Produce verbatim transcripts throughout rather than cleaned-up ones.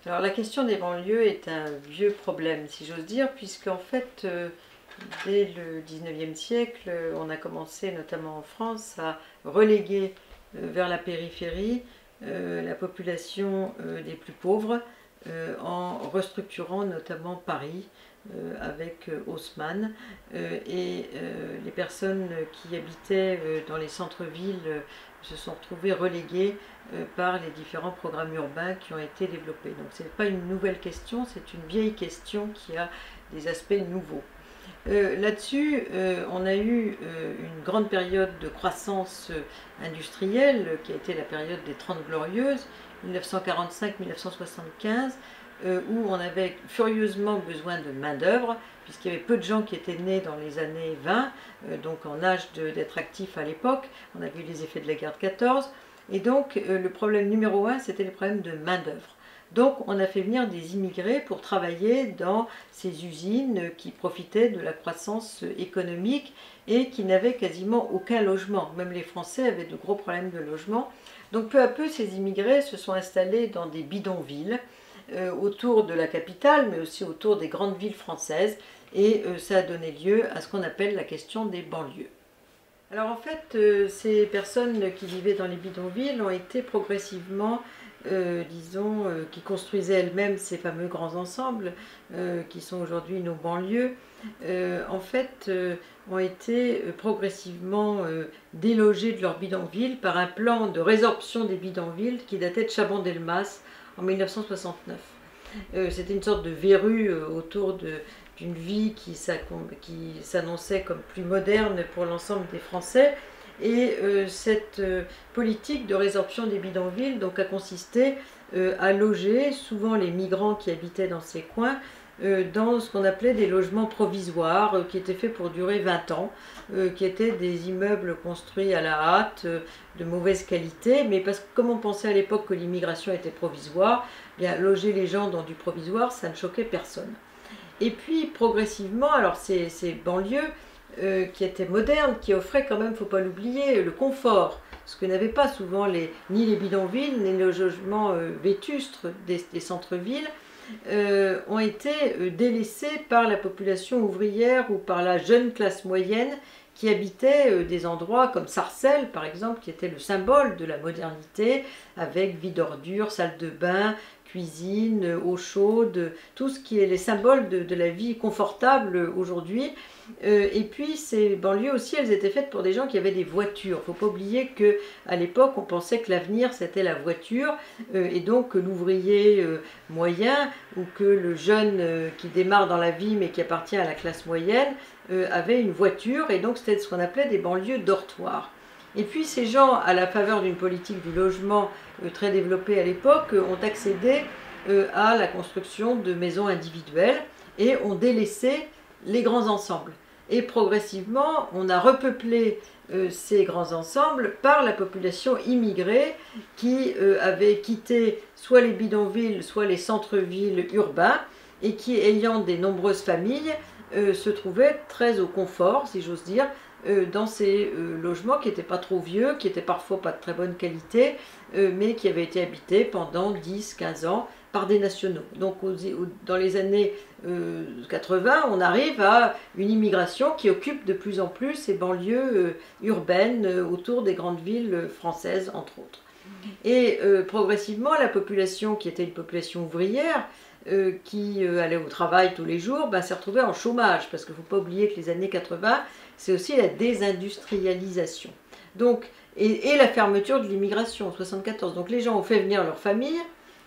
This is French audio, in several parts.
Alors la question des banlieues est un vieux problème, si j'ose dire, puisque en fait, euh, dès le dix-neuvième siècle, on a commencé, notamment en France, à reléguer euh, vers la périphérie euh, la population euh, des plus pauvres, euh, en restructurant notamment Paris euh, avec euh, Haussmann. Euh, et euh, les personnes qui habitaient euh, dans les centres-villes euh, se sont retrouvées reléguées euh, par les différents programmes urbains qui ont été développés. Donc ce n'est pas une nouvelle question, c'est une vieille question qui a des aspects nouveaux. Euh, Là-dessus, euh, on a eu euh, une grande période de croissance euh, industrielle, euh, qui a été la période des Trente Glorieuses, mille neuf cent quarante-cinq mille neuf cent soixante-quinze, euh, où on avait furieusement besoin de main-d'œuvre, puisqu'il y avait peu de gens qui étaient nés dans les années vingt, euh, donc en âge d'être actifs à l'époque. On a vu les effets de la guerre de quatorze, et donc euh, le problème numéro un, c'était le problème de main-d'œuvre. Donc on a fait venir des immigrés pour travailler dans ces usines qui profitaient de la croissance économique et qui n'avaient quasiment aucun logement. Même les Français avaient de gros problèmes de logement. Donc peu à peu, ces immigrés se sont installés dans des bidonvilles euh, autour de la capitale, mais aussi autour des grandes villes françaises. Et euh, ça a donné lieu à ce qu'on appelle la question des banlieues. Alors en fait, euh, ces personnes qui vivaient dans les bidonvilles ont été progressivement Euh, disons, euh, qui construisaient elles-mêmes ces fameux grands ensembles, euh, qui sont aujourd'hui nos banlieues, euh, en fait, euh, ont été progressivement euh, délogés de leur bidonville par un plan de résorption des bidonvilles qui datait de Chaban-Delmas en mille neuf cent soixante-neuf. Euh, C'était une sorte de verrue euh, autour d'une vie qui s'annonçait comme plus moderne pour l'ensemble des Français. Et euh, cette euh, politique de résorption des bidonvilles donc, a consisté euh, à loger souvent les migrants qui habitaient dans ces coins euh, dans ce qu'on appelait des logements provisoires euh, qui étaient faits pour durer vingt ans, euh, qui étaient des immeubles construits à la hâte, euh, de mauvaise qualité, mais parce que comme on pensait à l'époque que l'immigration était provisoire, bien, loger les gens dans du provisoire, ça ne choquait personne. Et puis progressivement, alors ces, ces banlieues, Euh, qui était moderne, qui offrait quand même, il ne faut pas l'oublier, le confort, ce que n'avaient pas souvent les, ni les bidonvilles, ni les logements euh, vétustres des, des centres-villes, euh, ont été euh, délaissés par la population ouvrière ou par la jeune classe moyenne qui habitait euh, des endroits comme Sarcelles, par exemple, qui était le symbole de la modernité, avec vie d'ordures, salle de bain, cuisine, eau chaude, tout ce qui est les symboles de, de la vie confortable aujourd'hui. Euh, et puis ces banlieues aussi, elles étaient faites pour des gens qui avaient des voitures. Il ne faut pas oublier qu'à l'époque, on pensait que l'avenir, c'était la voiture, euh, et donc que l'ouvrier euh, moyen, ou que le jeune euh, qui démarre dans la vie, mais qui appartient à la classe moyenne, euh, avait une voiture, et donc c'était ce qu'on appelait des banlieues dortoirs. Et puis ces gens, à la faveur d'une politique du logement euh, très développée à l'époque, euh, ont accédé euh, à la construction de maisons individuelles et ont délaissé les grands ensembles. Et progressivement, on a repeuplé euh, ces grands ensembles par la population immigrée qui euh, avait quitté soit les bidonvilles, soit les centres-villes urbains et qui, ayant des nombreuses familles, euh, se trouvaient très au confort, si j'ose dire, euh, dans ces euh, logements qui n'étaient pas trop vieux, qui n'étaient parfois pas de très bonne qualité, euh, mais qui avaient été habités pendant dix à quinze ans par des nationaux. Donc aux, aux, dans les années euh, quatre-vingts, on arrive à une immigration qui occupe de plus en plus ces banlieues euh, urbaines euh, autour des grandes villes françaises, entre autres. Et euh, progressivement, la population, qui était une population ouvrière, euh, qui euh, allait au travail tous les jours, ben, s'est retrouvée en chômage, parce qu'il ne faut pas oublier que les années quatre-vingts, c'est aussi la désindustrialisation. Donc, et, et la fermeture de l'immigration en soixante-quatorze. Donc les gens ont fait venir leur famille,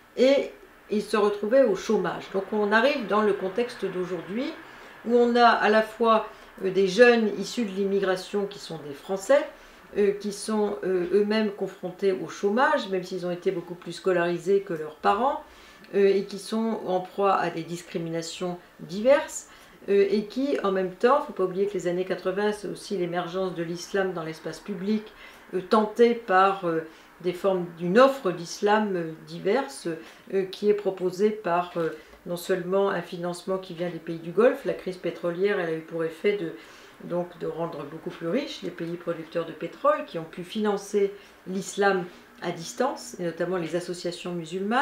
et ils se retrouvaient au chômage. Donc on arrive dans le contexte d'aujourd'hui où on a à la fois des jeunes issus de l'immigration qui sont des Français, euh, qui sont euh, eux-mêmes confrontés au chômage, même s'ils ont été beaucoup plus scolarisés que leurs parents, euh, et qui sont en proie à des discriminations diverses, euh, et qui en même temps, il ne faut pas oublier que les années quatre-vingts, c'est aussi l'émergence de l'islam dans l'espace public, euh, tentée par euh, des formes d'une offre d'islam euh, diverses, euh, qui est proposée par euh, non seulement un financement qui vient des pays du Golfe. La crise pétrolière, elle a eu pour effet de, donc, de rendre beaucoup plus riches les pays producteurs de pétrole, qui ont pu financer l'islam à distance, et notamment les associations musulmanes,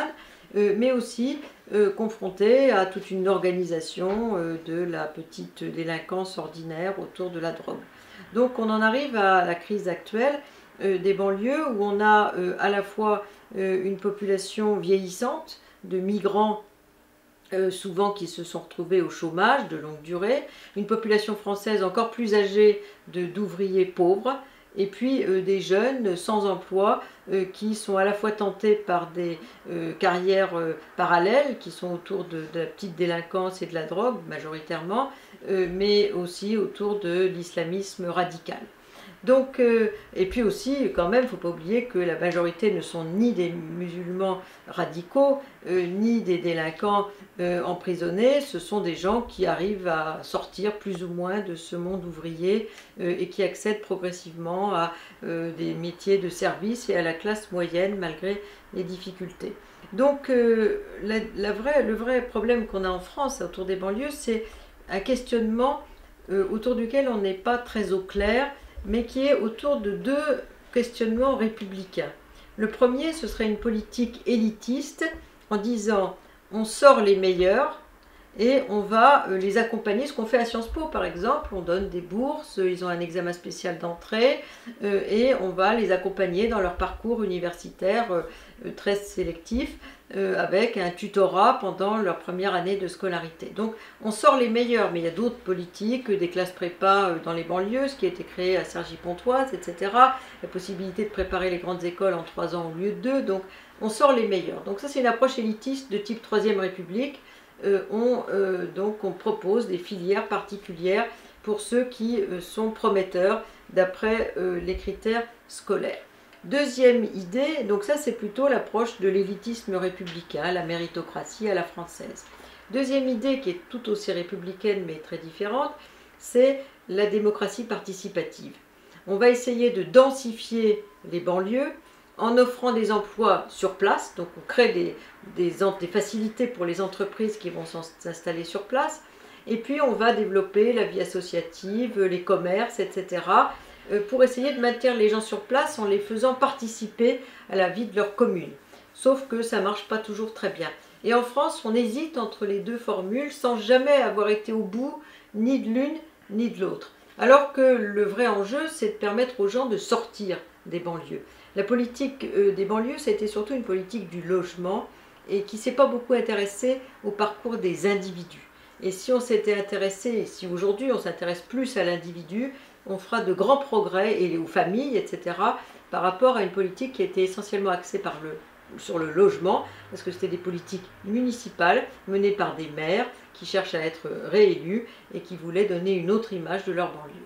euh, mais aussi euh, confrontés à toute une organisation euh, de la petite délinquance ordinaire autour de la drogue. Donc on en arrive à la crise actuelle euh, des banlieues où on a euh, à la fois euh, une population vieillissante de migrants Euh, souvent qui se sont retrouvés au chômage de longue durée, une population française encore plus âgée d'ouvriers pauvres, et puis euh, des jeunes sans emploi euh, qui sont à la fois tentés par des euh, carrières euh, parallèles qui sont autour de, de la petite délinquance et de la drogue majoritairement, euh, mais aussi autour de l'islamisme radical. Donc, euh, et puis aussi, quand même, il ne faut pas oublier que la majorité ne sont ni des musulmans radicaux, euh, ni des délinquants euh, emprisonnés, ce sont des gens qui arrivent à sortir plus ou moins de ce monde ouvrier euh, et qui accèdent progressivement à euh, des métiers de service et à la classe moyenne malgré les difficultés. Donc, euh, la, la vraie, le vrai problème qu'on a en France autour des banlieues, c'est un questionnement euh, autour duquel on n'est pas très au clair, mais qui est autour de deux questionnements républicains. Le premier, ce serait une politique élitiste en disant on sort les meilleurs et on va les accompagner, ce qu'on fait à Sciences Po par exemple, on donne des bourses, ils ont un examen spécial d'entrée euh, et on va les accompagner dans leur parcours universitaire euh, très sélectif euh, avec un tutorat pendant leur première année de scolarité. Donc on sort les meilleurs, mais il y a d'autres politiques, des classes prépa dans les banlieues, ce qui a été créé à Cergy-Pontoise, et cetera. La possibilité de préparer les grandes écoles en trois ans au lieu de deux, donc on sort les meilleurs. Donc ça c'est une approche élitiste de type Troisième République. Euh, on, euh, donc on propose des filières particulières pour ceux qui euh, sont prometteurs d'après euh, les critères scolaires. Deuxième idée, donc ça c'est plutôt l'approche de l'élitisme républicain, la méritocratie à la française. Deuxième idée qui est tout aussi républicaine mais très différente, c'est la démocratie participative. On va essayer de densifier les banlieues en offrant des emplois sur place, donc on crée des, des, des facilités pour les entreprises qui vont s'installer sur place, et puis on va développer la vie associative, les commerces, et cetera, pour essayer de maintenir les gens sur place en les faisant participer à la vie de leur commune. Sauf que ça ne marche pas toujours très bien. Et en France, on hésite entre les deux formules sans jamais avoir été au bout ni de l'une ni de l'autre. Alors que le vrai enjeu, c'est de permettre aux gens de sortir des banlieues. La politique des banlieues, ça a été surtout une politique du logement et qui ne s'est pas beaucoup intéressée au parcours des individus. Et si on s'était intéressé, et si aujourd'hui on s'intéresse plus à l'individu, on fera de grands progrès, et aux familles, et cetera, par rapport à une politique qui était essentiellement axée par le, sur le logement, parce que c'était des politiques municipales menées par des maires qui cherchent à être réélus et qui voulaient donner une autre image de leur banlieue.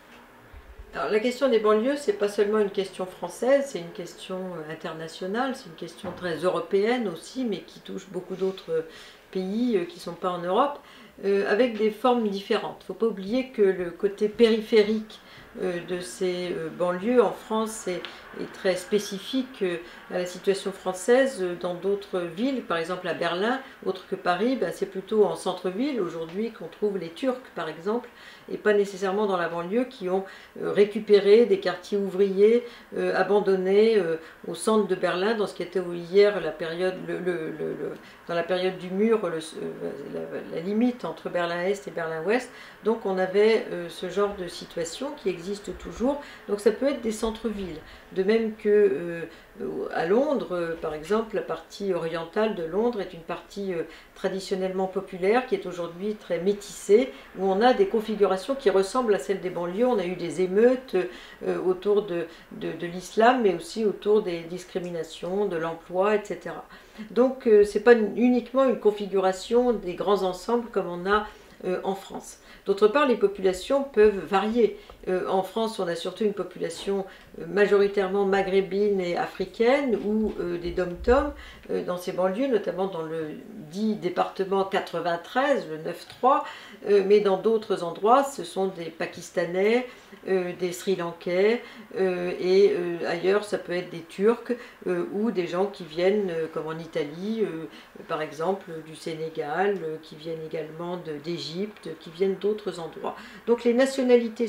Alors, la question des banlieues, ce n'est pas seulement une question française, c'est une question internationale, c'est une question très européenne aussi, mais qui touche beaucoup d'autres pays qui ne sont pas en Europe, euh, avec des formes différentes. Il ne faut pas oublier que le côté périphérique euh, de ces euh, banlieues en France est, est très spécifique euh, à la situation française. Dans d'autres villes, par exemple à Berlin, autre que Paris, ben, c'est plutôt en centre-ville aujourd'hui qu'on trouve les Turcs par exemple, et pas nécessairement dans la banlieue, qui ont euh, récupéré des quartiers ouvriers euh, abandonnés euh, au centre de Berlin, dans ce qui était hier la période, le, le, le, le, dans la période du mur, le, la, la limite entre Berlin-Est et Berlin-Ouest. Donc on avait euh, ce genre de situation qui existe toujours. Donc ça peut être des centres-villes. De même que euh, à Londres, euh, par exemple, la partie orientale de Londres est une partie euh, traditionnellement populaire qui est aujourd'hui très métissée, où on a des configurations qui ressemblent à celles des banlieues. On a eu des émeutes euh, autour de, de, de l'islam, mais aussi autour des discriminations, de l'emploi, et cetera. Donc euh, ce n'est pas uniquement une configuration des grands ensembles comme on a euh, en France. D'autre part, les populations peuvent varier. Euh, en France, on a surtout une population euh, majoritairement maghrébine et africaine, ou euh, des dom-toms euh, dans ces banlieues, notamment dans le dit département quatre-vingt-treize, le neuf trois, euh, mais dans d'autres endroits, ce sont des Pakistanais, euh, des Sri Lankais, euh, et euh, ailleurs, ça peut être des Turcs, euh, ou des gens qui viennent, euh, comme en Italie, euh, par exemple, du Sénégal, euh, qui viennent également d'Égypte, qui viennent d'autres endroits. Donc les nationalités sont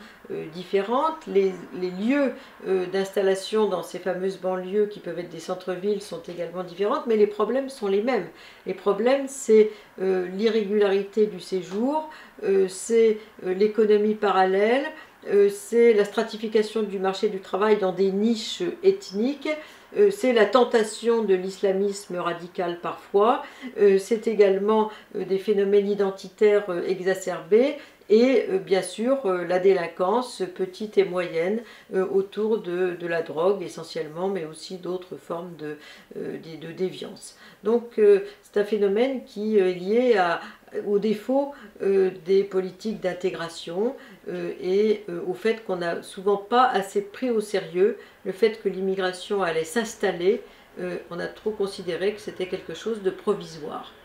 euh, différentes. Les, les lieux euh, d'installation dans ces fameuses banlieues qui peuvent être des centres-villes sont également différentes, mais les problèmes sont les mêmes. Les problèmes, c'est euh, l'irrégularité du séjour, euh, c'est euh, l'économie parallèle, euh, c'est la stratification du marché du travail dans des niches ethniques, euh, c'est la tentation de l'islamisme radical parfois, euh, c'est également euh, des phénomènes identitaires euh, exacerbés, et euh, bien sûr euh, la délinquance petite et moyenne euh, autour de, de la drogue essentiellement, mais aussi d'autres formes de, euh, de, de déviance. Donc euh, c'est un phénomène qui est lié à, au défaut euh, des politiques d'intégration euh, et euh, au fait qu'on n'a souvent pas assez pris au sérieux le fait que l'immigration allait s'installer. Euh, on a trop considéré que c'était quelque chose de provisoire.